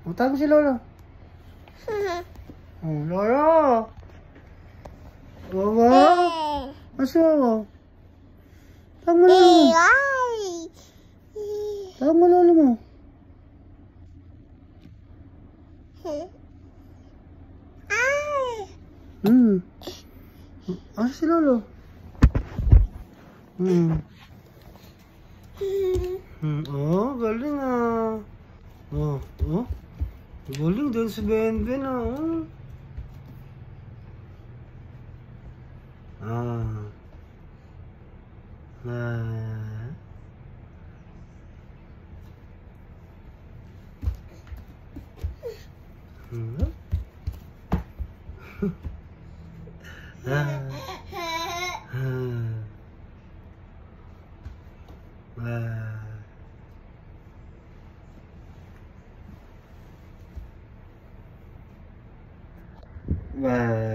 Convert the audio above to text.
Tawag mo si Lolo. Oh, Lolo! Wawa? Masa wawa? Tawag mo Lolo mo. Tawag mo Lolo mo. Ano si Lolo? Oh, galing ah. Oh. Galing din si Benben ah. Bye.